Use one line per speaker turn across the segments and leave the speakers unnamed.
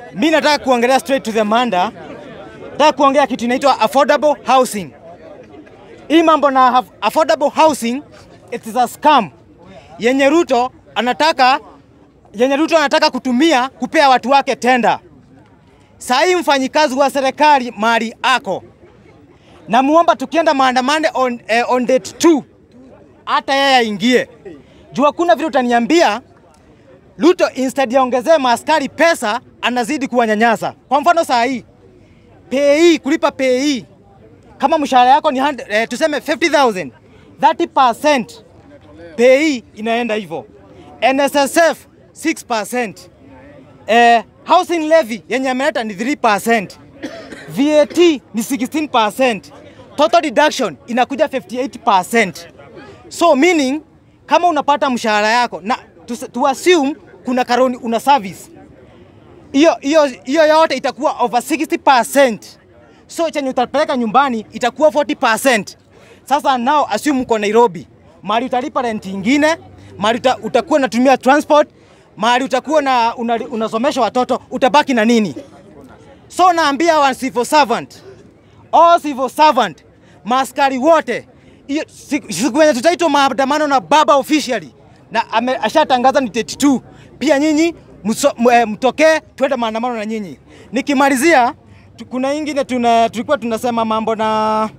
Mimi nataka kuongelea straight to the manda. Nataka kuongea kitu inaitwa affordable housing. Hii mambo na affordable housing, it is a scam. Yenye Ruto anataka kutumia kupea watu wake tenda. Saa hii mfanyikazi wa serikali mali ako. Na muomba tukienda maandamano on date 2 hata yeye aingie. Jua kuna vile utaniambia Ruto instead ya ongezee maaskari pesa anazidi kuwanyanyasa. Kwa mfano saa hii kulipa pay kama mshahara yako ni tuseme 50,000, 30% pay inaenda hivyo. NSSF 6%. Housing levy yenye ameleta ni 3%. VAT ni 16%. Total deduction inakuja 58%. So meaning kama unapata mshahara yako na to assume kuna karoni una service, hiyo yote itakuwa over 60%. So chenye utapeleka nyumbani itakuwa 40%. Sasa now assume uko Nairobi, mahali utalipa rent ingine, mahali utakuwa unatumia transport, mahali utakuwa unasomesha watoto, utabaki na nini? So naambia wa civil servant, all civil servant, maaskari wote, siku yenye tutaitwa maandamano na baba officially na ashatangaza ni 32, pia nyinyi mtokee twende maandamano na nyinyi. Nikimalizia, kuna ingine tulikuwa tunasema mambo na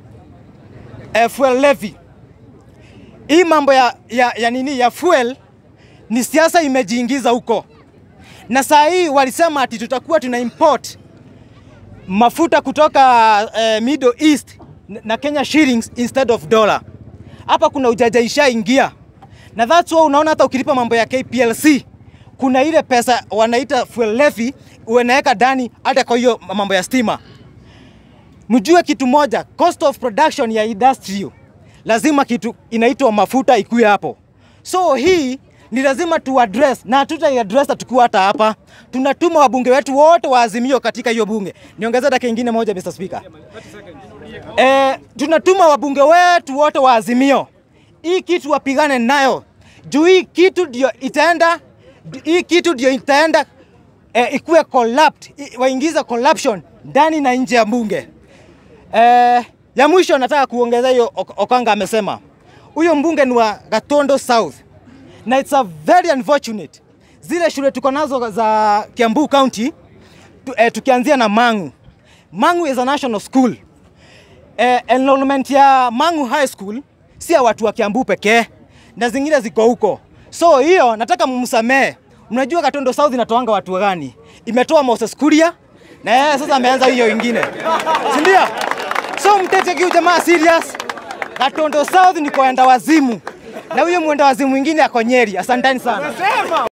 fuel levy. Hii mambo ya fuel ni siasa imejiingiza huko. Na saa hii walisema ati tutakuwa tuna import mafuta kutoka Middle East na Kenya shillings instead of dollar. Hapa kuna ujajaisha ingia. Na that's why unaona hata ukilipa mambo ya KPLC kuna ile pesa wanaita fuel levy unaweka ndani hata kwa hiyo mambo ya stima. Mjue kitu moja, cost of production ya industry lazima kitu inaitwa mafuta ikuwe hapo. So hii ni lazima tu address, na tuta-address tukiwa hata hapa. Tunatuma wabunge wetu wote wa Azimio katika hiyo bunge. Niongezea dakika nyingine moja Mr. Speaker. Tunatuma wabunge wetu wote wa Azimio. Hii kitu wapigane nayo. Juu hii kitu ndio itaenda ikuwe collapsed, waingiza corruption ndani na nje ya bunge. Ya mwisho nataka kuongezea hiyo Okanga amesema. Huyo mbunge ni wa Gatondo South. Na it's a very unfortunate. Zile shule tuko nazo za Kiambu County, tukianzia na Mangu. Mangu is a national school. Enrollment ya Mangu High School si ya watu wa Kiambu pekee, na zingine ziko huko. So hiyo nataka mumsamee. Mnajua Gatondo South inatoanga watu gani? Imetoa Moses Kuria na yeye sasa ameanza hiyo nyingine. Si ndio? So mtete kiu jamaa serious. Gatondo South ni kwenda wazimu. Na huyo mwenda wazimu mwingine ako Nyeri. Asanteni sana.